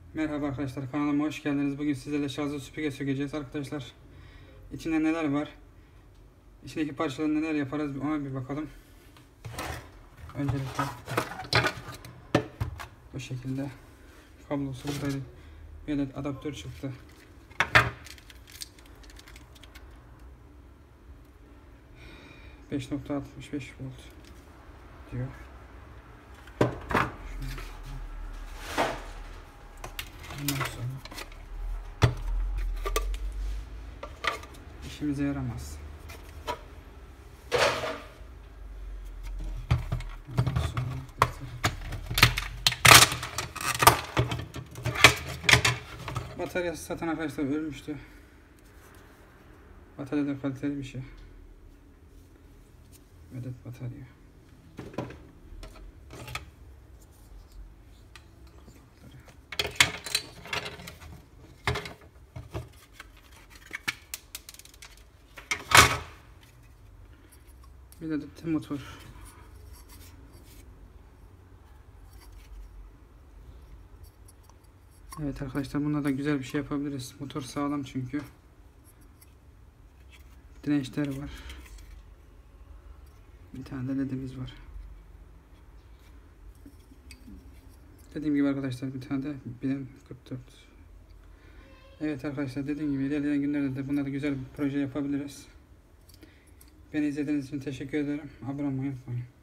Merhaba arkadaşlar, kanalıma hoş geldiniz. Bugün sizlerle şarjlı süpürge sökeceğiz arkadaşlar. İçinde neler var? İçindeki parçaları neler yaparız, ona bir bakalım. Öncelikle bu şekilde kablosu buradaydı. Bir adet adaptör çıktı. .65 volt diyor. Ondan sonra işimize yaramaz. Ondan sonra bataryası satan arkadaşlar ölmüştü. Batarya da kaliteli bir şey. Adet batarya. Bir adet de motor. Evet arkadaşlar, bunda da güzel bir şey yapabiliriz. Motor sağlam çünkü. Dirençler var. Bir tane de ledimiz var. Dediğim gibi arkadaşlar, bir tane de 1044. Evet arkadaşlar, dediğim gibi ilerleyen günlerde de bunları güzel bir proje yapabiliriz. Beni izlediğiniz için teşekkür ederim. Abone olmayı unutmayın.